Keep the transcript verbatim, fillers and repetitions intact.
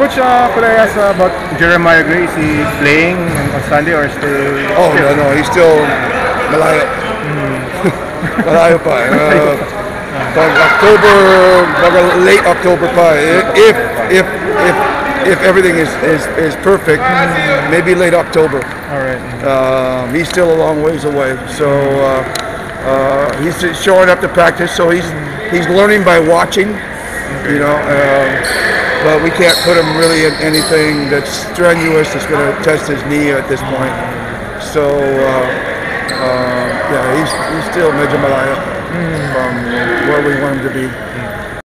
Coach, uh, could I ask uh, about Jeremiah Gray? Is he playing on Sunday or still? Oh no, no, he's still Malayo. Malayo pa. Uh, pag October, pag late October pa. If if if if everything is is, is perfect, maybe late October. All right. Um, he's still a long ways away, so uh, uh, he's showing up to practice. So he's he's learning by watching, you know. Uh, but we can't put him really in anything that's strenuous that's going to test his knee at this point. So uh, uh, yeah, he's he's still Medyo Malayo from where we want him to be.